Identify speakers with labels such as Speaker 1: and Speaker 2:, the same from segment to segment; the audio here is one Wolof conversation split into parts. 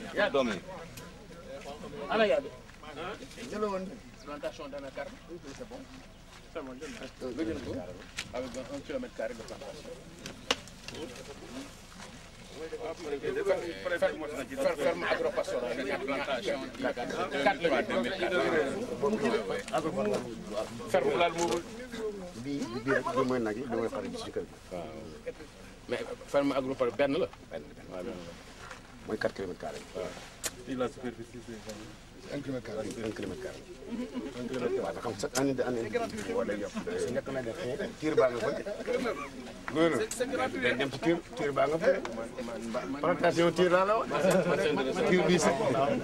Speaker 1: doom yi.
Speaker 2: Ana yaa de. Plantation d'un acre, c'est bon. C'est bon, avec 1 kilomètre carré de plantation. Ferme agro-pastorale, plantation. 4 ferme laal moom.
Speaker 3: bii rek bi mooy nag yi bi mooy xar yi ci kër gi.
Speaker 2: waaw mais ferme agro-pastorale benn la. waaw benn la.
Speaker 3: mooy 4 kilomètres carrés.
Speaker 2: waaw.
Speaker 1: fii la superficie c'est
Speaker 3: 1 kilomètre carré. 1 kilomètre carré. 1 kilomètre waaw xam chaque année de année boo day yokk njëkk na def tiir baa nga fa. loolu day dem ci tiir baa nga fa. plantation tiir laa la wax. tiir bii sax.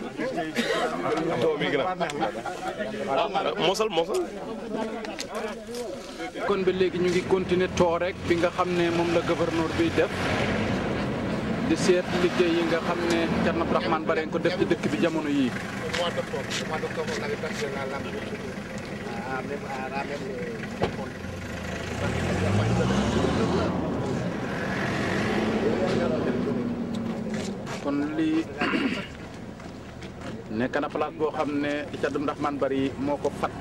Speaker 1: mosal.
Speaker 4: kon ba léegi ñu ngi continuer too rek bi nga xam ne moom la gouverneur bi def di seet liggéey yi nga xam ne Thierno Abdourahmane Bare ko def ci dëkk bi jamono yii.
Speaker 3: mois d'octobre on avait passé la lampe à même
Speaker 4: kon lii nekk na place boo xam ne Thierno Abdourahmane Bare moo ko fatt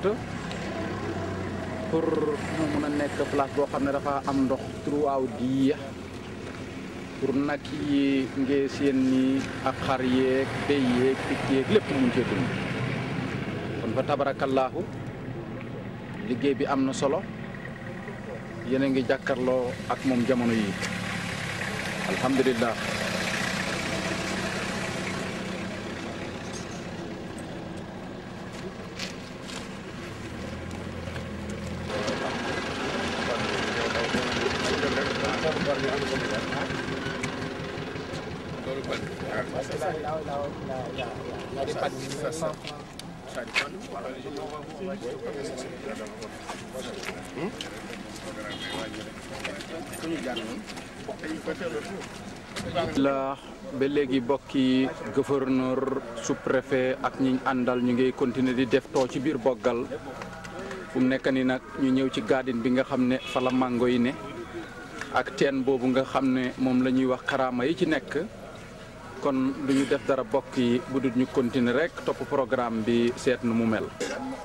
Speaker 4: pour mu mun a nekk place boo xam ne dafa am ndox throughout the year pour nag yi ngee seen nii ak xar yeeg béy yeeg picc yeeg lépp mun cee dund kon fa tabarakallahu liggéey bi am na solo yéen a ngi jàkkarloo ak moom jamono yi alhamdulillah la ba léegi bokki gouverneur sous-préfet ak ñi àndal ñu ngi continuer di def too ci biir Boggal fu mu nekk ni nag ñu ñëw ci garden bi nga xam ne fa la mango yi ne ak teen boobu nga xam ne moom la ñuy wax xaraama yi ci nekk kon du ñu def dara bokk yi bu dul ñu continuer rek topp programme bi seet nu mu mel.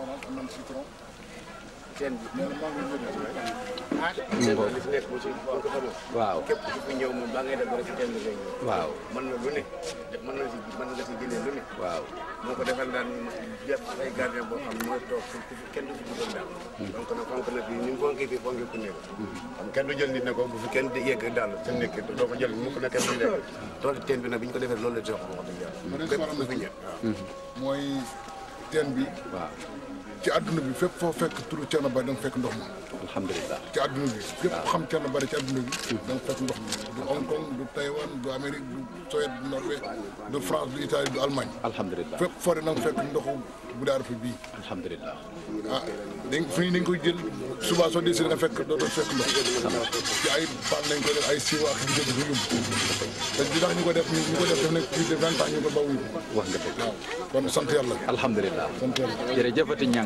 Speaker 4: waaw
Speaker 3: képp ku fi ñëw moom ba ngay def rek ci teen bi ngay ñëw.
Speaker 4: waaw
Speaker 3: mën na lu ne mën nga si génne lu ne.
Speaker 4: waaw
Speaker 3: moo ko defal daal def ay gardien boo xam ne mooy toog kenn du fi dugal daal. donc nag fonk na fii ni mu fonkee fii fonkee ku nekk. xam kenn du jël nit ne ko bu fi kenn di yegg daal sa nekk doo ko jël mukk na kenn du nekk. tool teen bi nag bi ñu ko defee loolu la ci wax wax dëgg yàlla. képp ku fi ñëw waaw.
Speaker 5: mooy teen bi.
Speaker 4: waaw
Speaker 5: ci àdduna bi fépp foo fekk turu Thierno Bare da nga fekk ndox ma.
Speaker 4: alhamdulilah
Speaker 5: ci àdduna bi fépp xam Thierno Bare ci àdduna bi. da nga fekk ndox mi du Hong Kong du Taïwan du Amérique du Suède du Norvège du France du Italie du Allemagne.
Speaker 4: alhamdulilah
Speaker 5: fépp foo de da nga fekk ndoxu bu daar fi bii.
Speaker 4: alhamdulilah
Speaker 5: ah dañ koy jël suba soo dee si da nga fekk dootoo fekk ndox. ci ay pan lañ ko def ay siiwa ak yu jëm yóbbu. te di tax ñu ko def def nañ plus de 20 ans ñu ko bawuñu ko.
Speaker 4: wax nga dëgg
Speaker 5: waaw kon sant yàlla.
Speaker 4: alhamdulilah
Speaker 5: sant yàlla.
Speaker 4: jërëjëfati ñang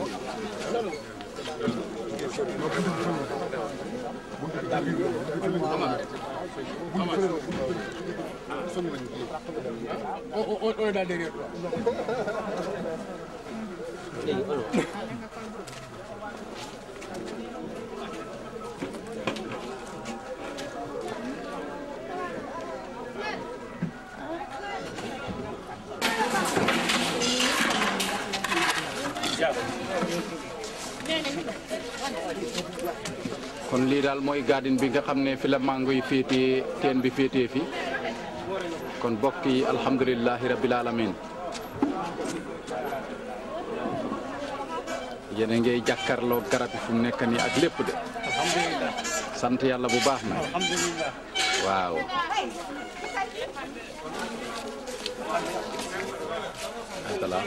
Speaker 2: On est là derrière toi.
Speaker 4: kon lii daal mooy garden bi nga xam ne fi la mango yi féetee teen bi féetee fi kon bokk yi alhamdulilahi rabbil alamin yéen a ngay jàkkaarloo garab yi fu mu nekk nii ak lépp de
Speaker 2: Alhamdulillah.
Speaker 4: sant yàlla bu baax na
Speaker 2: Alhamdulillah.
Speaker 4: waaw atala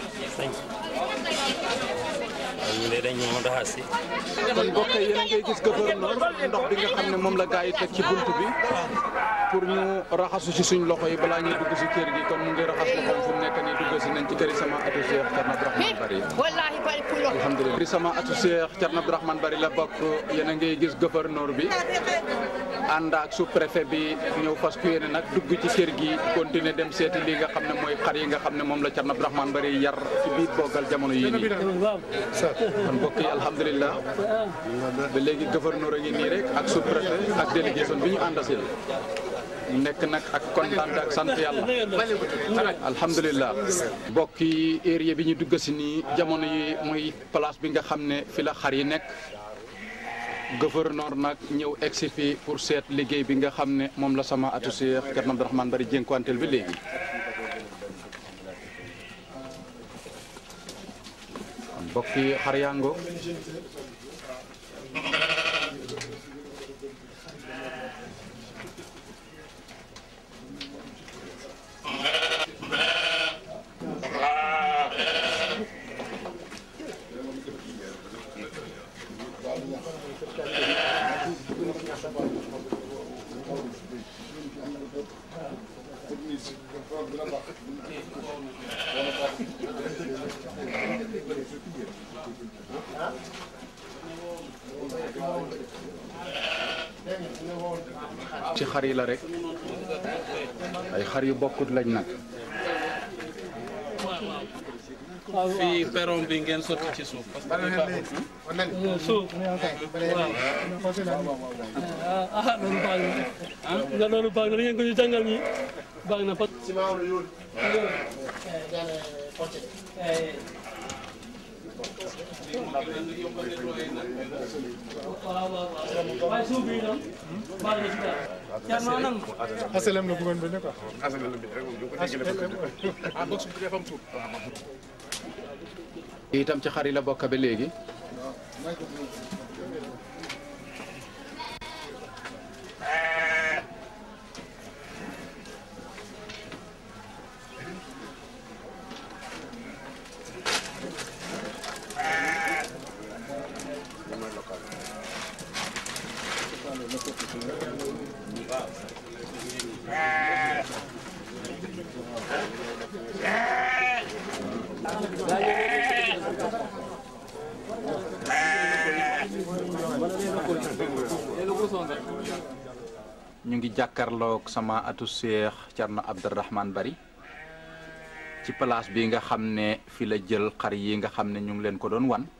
Speaker 4: kon bokk yi yéen a ngay gis gouverneur ndox bi nga xam ne moom la gaa yi teg ci bunt bi pour ñu raxasu ci suñ loxo yi balaa ñuy dugg si kër gi kon mu ngi raxas loxoom fu mu nekk nii dugg si nañ ci këri sama atu Cheikh Thierno Abdourahmane Bari alhamdulilah këri sama atu Cheikh Thierno Abdourahmane Bari la bokk yéen a ngi gis gouverneur bi ànd ak sous-préfet bi ñëw fas yéene nag dugg ci kër gi continuer dem seeti li nga xam ne mooy xar yi nga xam ne moom la Thierno Abdourahmane Bari yar ci biir boggal jamono yii nii kon mbokk yi alhamdulilah ba léegi gouverneur a ngi nii rek ak sous-préfet ak délégation bi ñu àndaseel nekk nag ak kontaan ak sant yàlla alhamdulilah mbokk yi area bi ñu dugg si nii jamono yi muy place bi nga xam ne fi la xar yi nekk gouverneur nag ñëw egsi fi pour seet liggéey bi nga xam ne moom la sama atu Cheikh Thierno Abdourahmane Bari jénkuwanteel bi léegi mbokk yi xar yaa ngoog ci xar yi la rek ay xar yu bokkut lañ nag
Speaker 1: fii peron bi ngeen sotti ci suuf parce que
Speaker 6: suuf waaw loolu baax na ngeen ko ñu jàngal ñi baax na waaye suuf bi itam baax na ci daal
Speaker 5: asalem la bëggoon bi ne quoi
Speaker 4: itam ci xar yi la bokk ba léegi ñu ngi jàkkaarloog sama atu Cheikh Thierno Abdourahmane Bari ci place bi nga xam ne fi la jël xar yi nga xam ne ñu ngi leen ko doon wan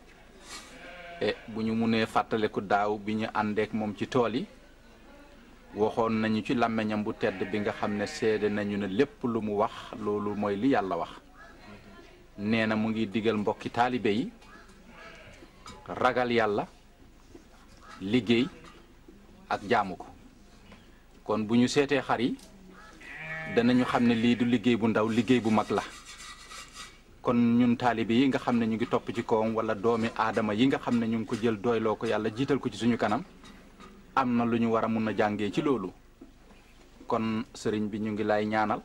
Speaker 4: e bu ñu munee fàttaleku daaw bi ñu àndeek moom ci tool yi waxoon nañu ci làmmeñam bu tedd bi nga xam ne seede nañu ne lépp lu mu wax loolu mooy li yàlla wax nee na mu ngi digal mbokki taalibe yi ragal yàlla liggéey ak jaamu ko kon bu ñu seetee xar yi danañu xam ne lii du liggéey bu ndaw liggéey bu mag la kon ñun taalibe yi nga xam ne ñu ngi topp ci kawam wala doomi aadama yi nga xam ne ñu ngi ko jël doyloo ko yàlla jiital ko ci suñu kanam am na lu ñu war a mun a jàngee ci loolu kon sëriñ bi ñu ngi lay ñaanal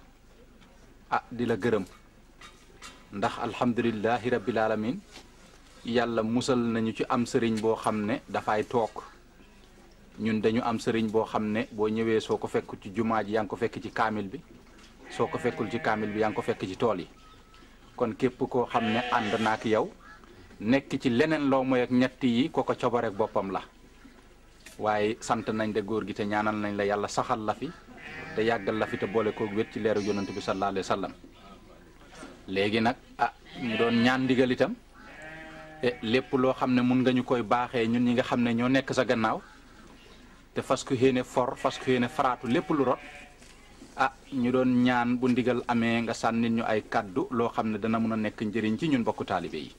Speaker 4: di la gërëm ndax alhamdulillahi rabbil alamin yàlla musal nañu ci am sëriñ boo xam ne dafay toog ñun dañu am sëriñ boo xam ne boo ñëwee soo ko fekk ci jumaa ji yaa ngi ko fekk ci kaamil bi soo ko fekkul ci kaamil bi yaa ngi ko fekk ci tool yi kon képp koo xam ne ànd na ak yow nekk ci leneen loo mooy ak ñett yi ko cobarek boppam la waaye sant nañ de góor gi te ñaanal nañ la yàlla saxal la fi te yàggal la fi te boole koog wét ci leeru yonent bi sallallahu alayhi wa sallam léegi nag ñu doon ñaan ndigal itam lépp loo xam ne mun nga ñu koy baaxee ñun ñi nga xam ne ñoo nekk sa gannaaw te fas ku yéene for fas ku yéene faraatu lépp lu rot ñu doon ñaan bu ndigal amee nga sànnit ñu ay kaddu loo xam ne dana mun a nekk njëriñ ci ñun bokku taalibe yi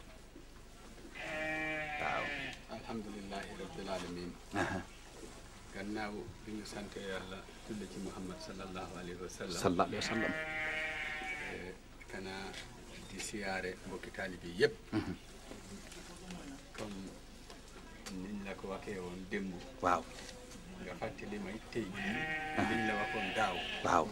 Speaker 4: waaw
Speaker 7: alhamdulillahi rabbil alamin gannaaw bi ñu sante yàlla julli ci Muhammad sallallahu alayhi wa sallam kana di siyaare mbokki taalibe yi yëpp comme niñ la ko waxee woon démb
Speaker 4: waaw
Speaker 7: nga fàttali may tey jii liñ la waxoon daaw
Speaker 4: waaw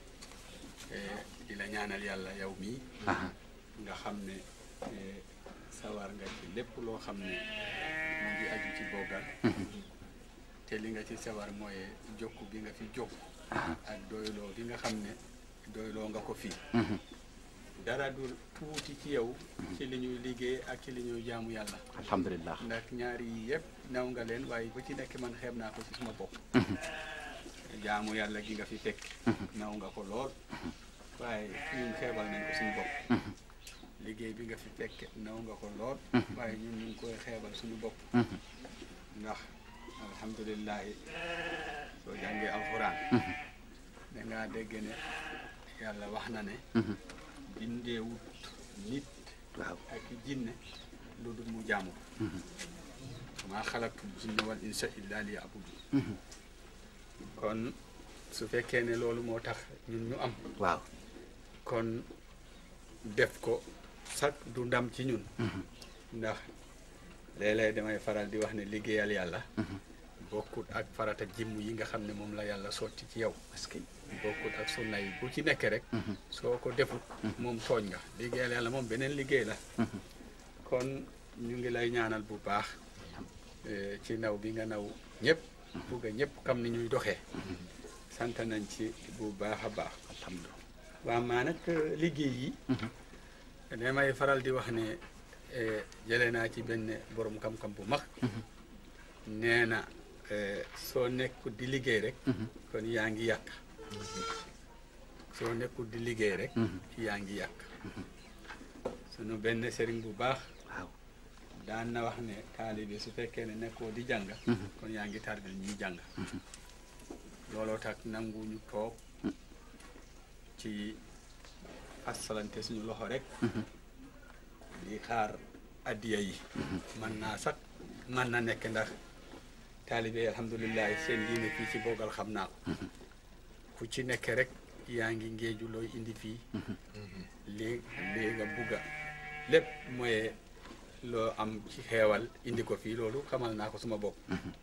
Speaker 7: di la ñaanal yàlla yow mii nga xam ne sawar nga ci lépp loo xam ne mu ngi aju ci boggal te li nga ci sawar mooy jokku gi nga fi jokku ak doyloo gi nga xam ne doyloo nga ko fii dara du tuuti ci yow ci li ñuy liggéey ak ci li ñuy jaamu yàlla
Speaker 4: alhamdulilah
Speaker 7: ndax ñaari yi yëpp naw nga leen waaye bu ci nekk man xeeb naa ko ci suma bopp jaamu yàlla gi nga fi fekk naw nga ko lool waaye ñun xeebal nañ ko suñu bopp liggéey bi nga fi fekk naw nga ko lool waaye ñun ñu ngi koy xeebal suñu bopp ndax alhamdulilahi soo jàngee alxuraan dangaa dégg ne yàlla wax na ne bindeewut nit ak jinne lu dul mu jaamu maa xalaqtul jinna wal insa illa liya'budun kon su fekkee ne loolu moo tax ñun ñu am
Speaker 4: waaw
Speaker 7: kon def ko sax du ndam ci ñun ndax léeg-léeg damay faral di wax ne liggéeyal yàlla bokkut ak farata jimm yi nga xam ne moom la yàlla sotti ci yow parce que bokkut ak sunna yi bu ci nekk rek soo ko defut moom tooñ nga liggéeyal yàlla moom beneen liggéey la kon ñu ngi lay ñaanal bu baax ci naw bi nga naw ñëpp bugga ñëpp xam ni ñuy doxee sant nañ ci bu baax a baax alhamdulilah waaw maa nag liggéey yi damay faral di wax ne jëlee naa ci benn borom xam-xam bu mag nee na soo nekkul di liggéey rek kon yaa ngi yàq soo nekkul di liggéey rek yaa ngi yàq sunu benn sëriñ bu baax daan na wax ne taalibe su fekkee ne nekkoo di jàng kon yaa ngi tardel ñuy jàng looloo tax nangu ñu toog ci asalante suñu loxo rek di xaar addiya yi man naa sax man na nekk ndax taalibe alhamdulilah seen diine fii ci Bogal xam naa ko ku ci nekk rek yaa ngi ngéeju looy indi fii lii nga bugga lépp mooy loo am ci xeewal indi ko fii loolu xamal naa ko suma bopp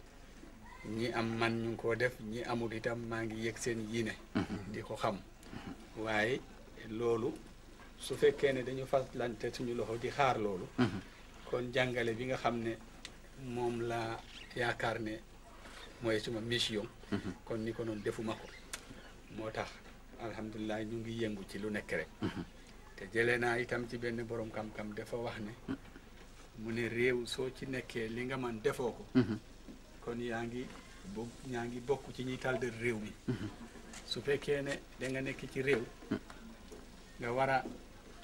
Speaker 7: ñi am man ñu ngi koo def ñi amul itam maa ngi yëg seen yiine di ko xam waaye loolu su fekkee ne dañu faslante suñu loxo di xaar loolu kon jàngale bi nga xam ne moom la yaakaar ne mooy suma mission kon ni ko noonu defuma ko moo tax alhamdulilah ñu ngi yëngu ci lu nekk rek te jëlee naa itam ci benn borom xam-xam dafa wax ne mu ne réew soo ci nekkee li nga man defoo ko kon yaa ngi bokk ci ñuy taldal réew mi su fekkee ne da nga nekk ci réew nga war a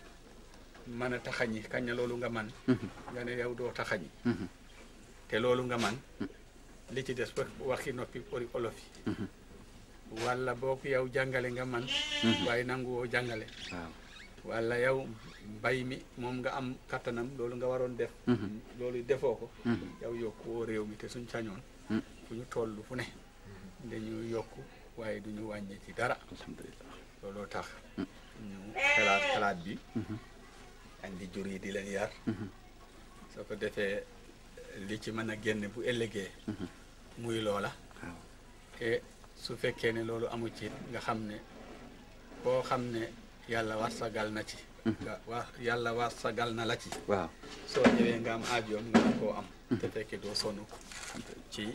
Speaker 7: mën a taxañi kañ na loolu nga man nga ne yow doo taxañi te loolu nga man li ci des waxi noppi ori olof yi walla boog yow jàngale nga man waaye nanguwoo jàngale walla yow mbay mi moom nga am kattanam loolu nga waroon def loolu defoo ko yow yokkuwoo réew mi te suñ sañoon fu ñu toll fu ne dañu yokku waaye duñu wàññi ci dara alhamdulilah looloo tax ñu xalaat bi andi jur yi di leen yar soo ko defee li ci mën a génn bu ëllëgee muy loola te su fekkee ne loolu amu ci nga xam ne koo xam ne yàlla warsagal na ci yàlla warsagal na la ci
Speaker 4: waaw
Speaker 7: soo ñëwee nga am aajoom nga am koo am te fekkee doo sonn ci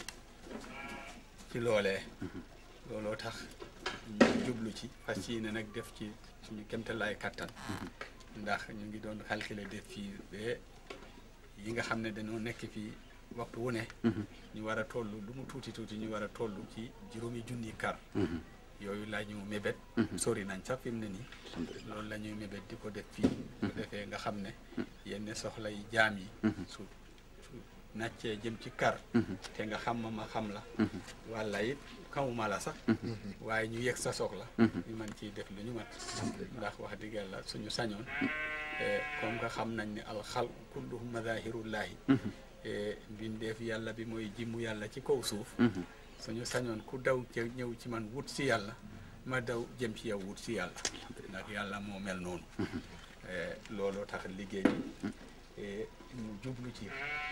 Speaker 7: loolee looloo tax ñu jublu ci fas yéene nag def ci suñu kéemtalaay kattan ndax ñu ngi doon calculer def fii ba yi nga xam ne dañoo nekk fii waxtu wu ne ñu war a toll lu mu tuuti ñu war a toll ci 5,000 kar yooyu la ñu mébét sori nañ sax fi mu ne nii loolu la ñuy mébét di ko def fii ko defee nga xam ne yenn soxla yi jaam yi su naccee jëm ci kar te nga xam ma xam la walla it xamuma la sax waaye ñu yëg sa soxla ñu mën ciy def lu ñu mat ndax wax dëgg yàlla suñu sañoon comme nga xam nañ ne alxalq kulluhum madahirullahi mbindeef yàlla bi mooy jimmu yàlla ci kaw suuf suñu sañoon ku daw ñëw ci man wut si yàlla ma daw jëm ci yow wut si yàlla ndax yàlla moo mel noonu looloo tax liggéey bi ñu jublu ci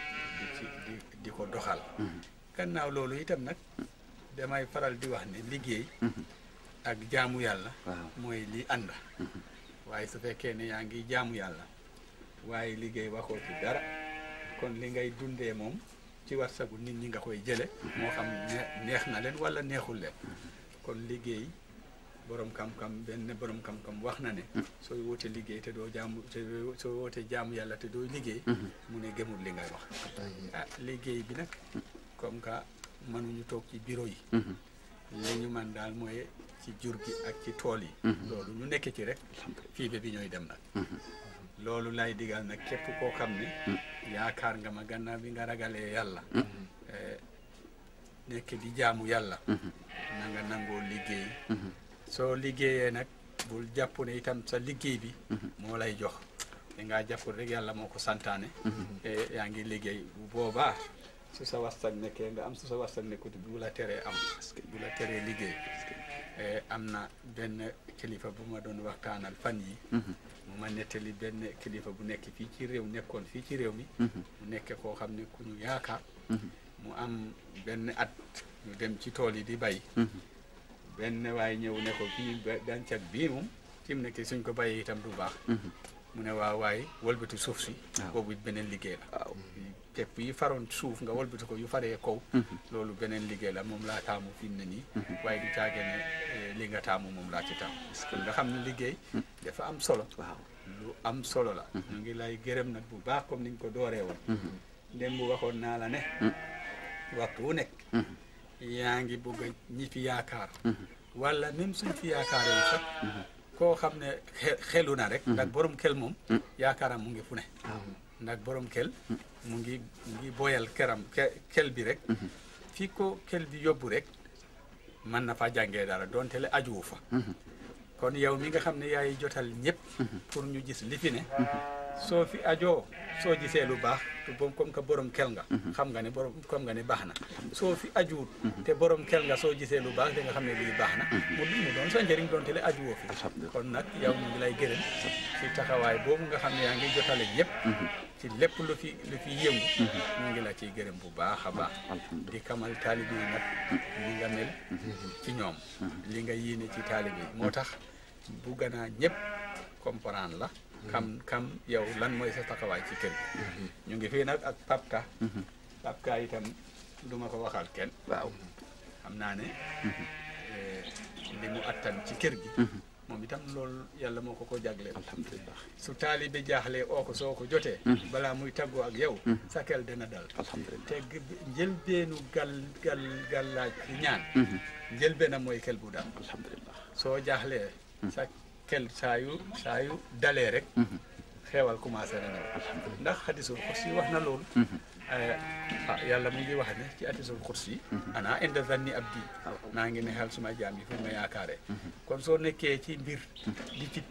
Speaker 7: di ko doxal gannaaw loolu itam nag damay faral di wax ne liggéey ak jaamu yàlla mooy li ànd waaye su fekkee ne yaa ngi jaamu yàlla waaye liggéey waxoo ci dara kon li ngay dundee moom ci warsagu nit ñi nga koy jële moo xam neex na leen wala neexul leen kon liggéey borom xam-xam benn borom xam-xam wax na ne sooy woote liggéey te doo jaamu te soo wootee jaamu yàlla te doo liggéey mu ne gëmul li ngay wax liggéey bi nag comme que mënuñu toog ci bureau yi li ñu man daal mooy ci jur gi ak ci tool yi loolu ñu nekk ci rek fii ba bi ñooy dem nag loolu lay digal nag képp koo xam ne yaakaar nga ma gannaaw bi nga ragalee yàlla nekk di jaamu yàlla na nga nangoo liggéey soo liggéeyee nag bul jàpp ne itam sa liggéey bi moo lay jox da ngaa jàppul rek yàlla moo ko santaane yaa ngi liggéey bu boobaa su sa wastak nekkee nga am su sa wastak nekkut bu la teree am bu la teree liggéey am na benn kilifa bu ma doon waxtaanal fan yi mu ma nettali benn kilifa bu nekk fii ci réew nekkoon fii ci réew mi mu nekk koo xam ne ku ñu yaakaar mu am benn at ñu dem ci tool yi di bay benn waaye ñëw ne ko fii gàncax bii moom fi mu nekk suñ ko bayee itam du baax mu ne waaw waaye wëlbati suuf si boobu beneen liggéey la waaw pepp yi faroon suuf nga wëlbati ko yu faree kaw loolu beneen liggéey la moom laa taamu fi mu ne nii waaye du caage ne li nga taamu moom laa ci taamu kon nga xam ne liggéey dafa am solo waaw lu am solo la ñu ngi lay gërëm nag bu baax comme niñ ko dooree woon démb waxoon naa la ne waxtu wu nekk yaa ngi bëgg a ñi fi yaakaar wala même suñ fi yaakaaree yi sax koo xam ne xelu na rek ndax borom xel moom yaakaaram mu ngi fu ne ndax borom xel mu ngi boyal xel bi rek fii ko xel bi yóbbu rek mën na fa jàngee dara donte le ajuwu fa kon yow mi nga xam ne yaay jotal ñëpp pour ñu gis li fi ne soo fi ajoo soo gisee lu baax te boobu comme que borom kel nga xam nga ne borom comme nga ne baax na soo fi ajuwut te borom kel nga soo gisee lu baax da nga xam ne lii baax na mu doon sa njëriñ doonte le ajuwoo fi kon nag yow ñu ngi lay gërëm ci taxawaay boobu nga xam ne yaa ngi jotale ñëpp ci lépp lu fi yëngu ñu ngi la ciy gërëm bu baax a baax di kamal taalibe yi nag li nga mel ci ñoom li nga yéene ci taalibe yi moo tax bu ganaa ñëpp comprendre la kam yow lan mooy sa taxawaay ci kër gi ñu ngi fii nag ak Papka itam du ma ko waxal kenn waaw xam naa ne li mu attan ci kër gi moom itam loolu yàlla moo ko jagleel alhamdulilah su taalibe jaaxlee oo ko soo ko jotee balaa muy tàggoo ak yow sa kel dina dal alhamdulilah te njëlbeenu gàllaaj ci ñaan njëlbeenam mooy kel bu dal alhamdulilah soo jaaxlee sa kel saa yu dalee rek xeewal commencé na ñëw ndax hadiisul qudsi wax na loolu yàlla mu ngi wax ne ci hadiisul qudsi ana inda zanni abdi maa ngi ne xel suma jaam yi fu ma yaakaaree kon soo nekkee ci mbir di ci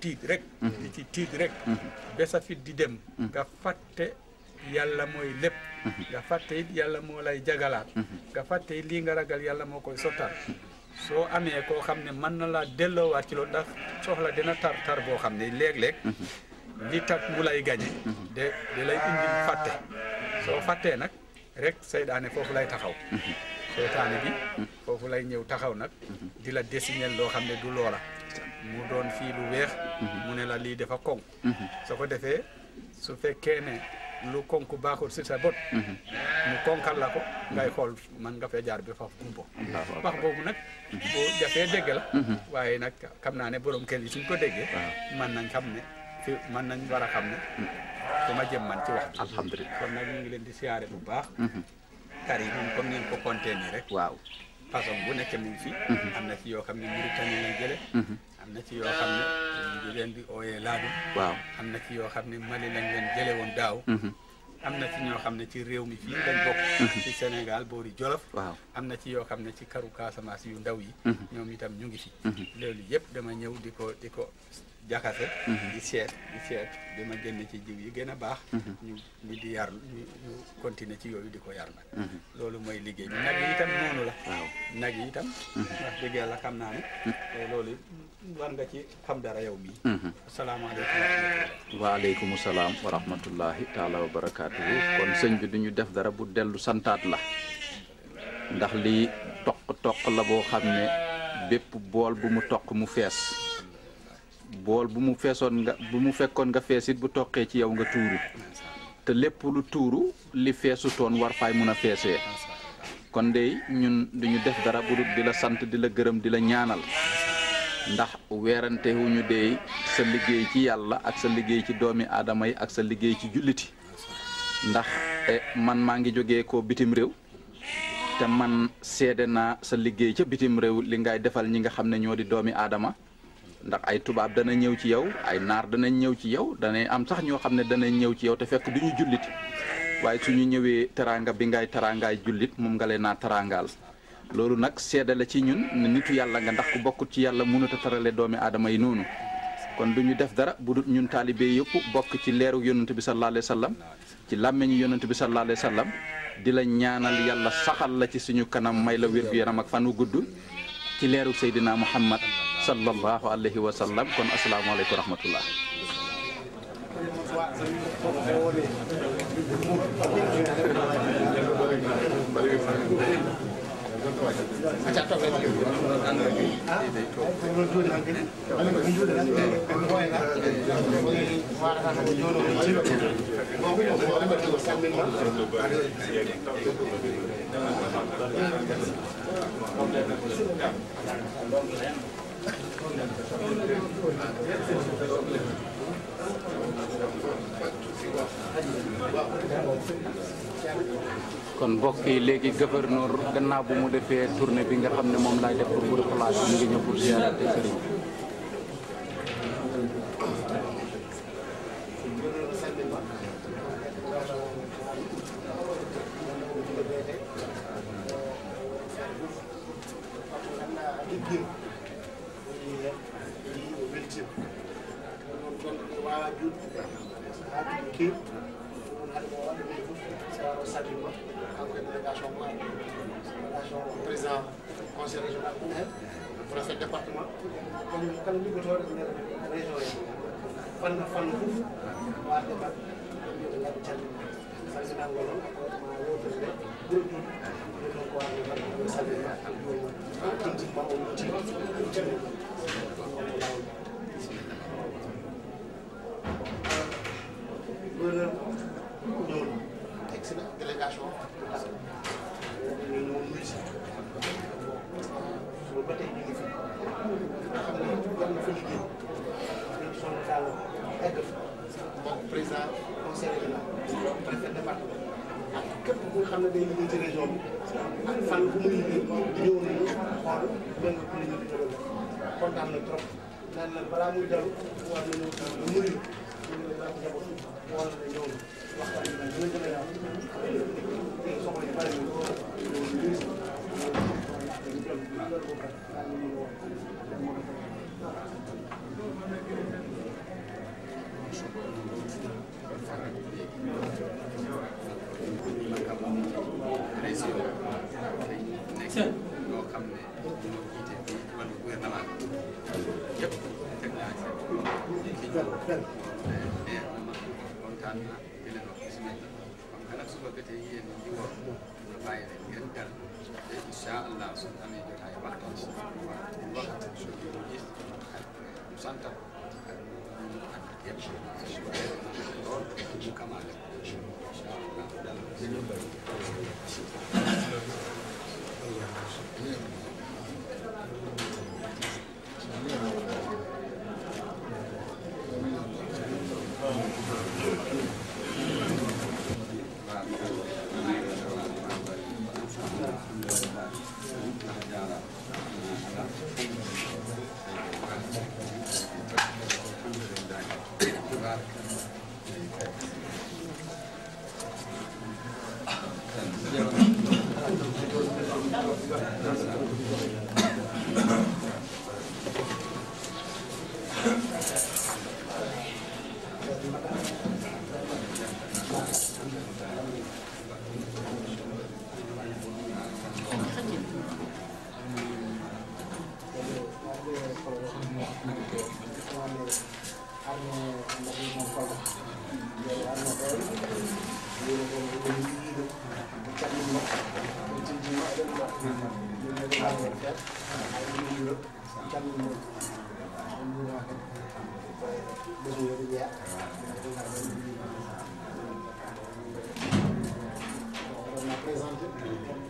Speaker 7: tiit rek ba sa fit di dem nga fàtte yàlla mooy lépp nga fàtte it yàlla moo lay jagalaat nga fàtte it lii nga ragal yàlla moo koy sottal soo amee koo xam ne mën na laa delloowaat ci loolu ndax soxla dina tar boo xam ne léeg-léeg li tax mu lay gañe de lay indi fàtte soo fàttee nag rek seytaane foofu lay taxaw seytaane bi foofu lay ñëw taxaw nag di la dessiner loo xam ne du loola mu doon fii lu weex mu ne la lii dafa konk soo ko defee su fekkee ne lu konk baaxul si sa bot mu konkal la ko ngay xool man nga fee jaar bi faf kumpo wax boobu nag bu jafee dégg la waaye nag xam naa ne borom kër yi suñ ko déggee man nañ xam ne fi man nañ war a xam ne fu ma jëm man ci wax bi alhamdulilah kon nag ñu ngi leen di siyaare bu baax kar yi moom comme ngeen ko compté nii rek waaw façon bu nekk mu ngi fi am na ci yoo xam ne Mauritanie lay jële am na ci yoo xam ne ñu ngi leen di ooyee laadum waaw am na ci yoo xam ne Mali lañ leen jële woon daaw am na ci ñoo xam ne ci réew mi fii lañ bokk ci Sénégal boori Jolof waaw am na ci yoo xam ne ci karu Casamance yu ndaw yi ñoom itam ñu ngi fi loolu yëpp dama ñëw di ko jaxase di seet bi ma génn ci jiw yi gën a baax ñu di yar ñu continuer ci yooyu di ko yar nag loolu mooy liggéey bi nag yi itam noonu la waaw nag yi itam wax dëgg yàlla xam naa ne loolu war nga ci xam dara yow mii asalaamaaleykum
Speaker 4: waaleykum salaam wa rahmatullahi taala wa barakaatuhu kon sëñ bi duñu def dara bu dellu santaat la ndax lii toq la boo xam ne bépp bool bu mu toq mu fees bool bu mu fekkoon nga fees it bu toqee ci yow nga tuuru te lépp lu tuuru li feesu toon war faay mun a feesee kon de ñun duñu def dara bu dul di la sant di la gërëm di la ñaanal ndax weerante wuñu de sa liggéey ci yàlla ak sa liggéey ci doomi aadama yi ak sa liggéey ci julliti ndax man maa ngi jógee ko bitim réew te man seede naa sa liggéey ca bitim réew li ngay defal ñi nga xam ne ñoo di doomi aadama ndax ay tubaab dana ñëw ci yow ay naar danañ ñëw ci yow danay am sax ñoo xam ne danañ ñëw ci yow te fekk duñu jullit waaye suñu ñëwee teraanga bi ngay teraangaay jullit moom nga leen naa teraangaal loolu nag seede la ci ñun ne nitu yàlla nga ndax ku bokkut ci yàlla mënut a tarale doomi aadama yi noonu kon duñu def dara bu dul ñun taalibe yëpp bokk ci leeru yonent bi sallallahu alayhi wa sallam ci làmmeñu yonent bi sallallahu alayhi wa sallam di la ñaanal yàlla saxal la ci suñu kanam may la wér-gu-yaram ak fan wu gudd ci leeru Seydina Muhammad sallallahu alayhi wa sallam kon asalaamaaleykum wa rahmatullah kon mbokk yi léegi gouverneur gannaaw bu mu defee tournée bi nga xam ne moom laay def pour bu place mu ngi ñëw pour ziarate sëriñ
Speaker 8: président conseil régional français département kan liggotoo région yi fan fof waade bat ngadi calli salminangol noon ma wotorde ɗoɗɗi ɗon ko waade bat salmina tontima o wuti gouverneur ñëwna excellent délégation ñëwoon nuyu si suba ba tey ñu ngi fi nga xam ne war na fa liggéey dañu sonn daal egg mbokk président conseil régional préfet département ak képp ku nga xam ne day liggéey ci région bi ak fan bu muy liggéey ñëw nañu xool benn ku la ñu di tëral kontaan na trop naan nag balaa muy dellu war nañu lu nuyu ñu ak njaboot wala na ñëw waxtaan bi nag dina gën a yaatu soxla yu bari
Speaker 7: ñoo xam ne ñoo jiite bi wàllu gouvernement yëpp teg naa ci kontaan na di leen wax bismillah xam nga nag su bëggatee yéen ñi woor nga bàyyi leen ngeen dal te incha allah suñ amee jotaay waxtaan si wax ñu gis ak ñu santal ak ñu ànd ak yëpp lool ñu kamaale incha allah dal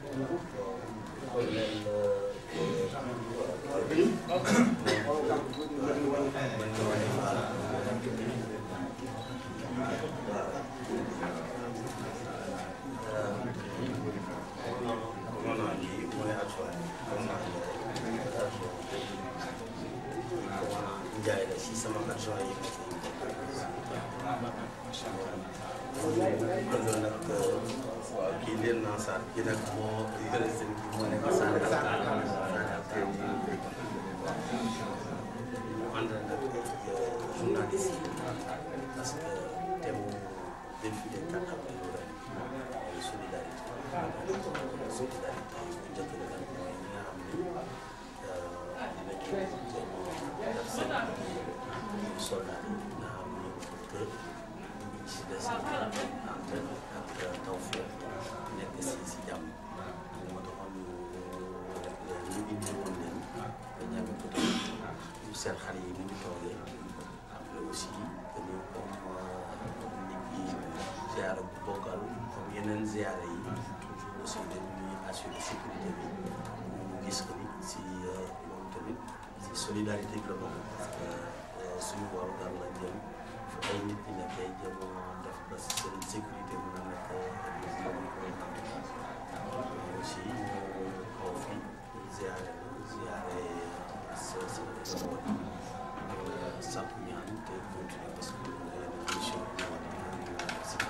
Speaker 9: Ndiaye la si sama adjoint yi kon nag waaw kii leen naa Sarr kii nag moo yore seen kii moo nekk Sarr mu ànd nag ak journaliste yi parce que thème défilé 4 avril rek solidarité solidarité bu njëkk la nag mooy ñi nga xam ne dinañu def seen soldat yi nga xam ne que ñu ngi ci des entre ak tawfeex nekk si jàmm moo taxoon ñu indi woon leen ñame ko ñu seen xar yi ni ñu toogee après aussi que ñu comme nit ñi ziara bu bokkal comme yeneen ziara yi toujours aussi dañuy assurer sécurité bi ñu gis ko ni si loolu tamit si solidarité bi la bokk parce que suñu waru daal la jëm fu ay nit ñi nekkee jëm def ba seen sécurité mën a nekk aussi ñu xaw fi ziare sa njaboot sàpp ñaan te continuer parce que yeneen mission bi war a si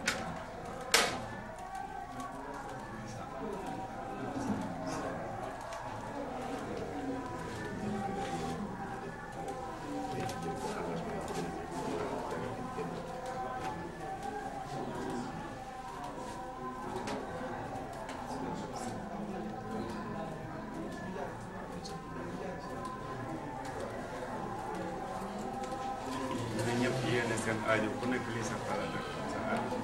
Speaker 10: seen aajo ku nekk lii sa xalaat rek sa aajo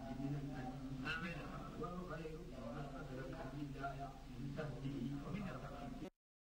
Speaker 11: والخير ما أدرك الهداية من تهديه ومن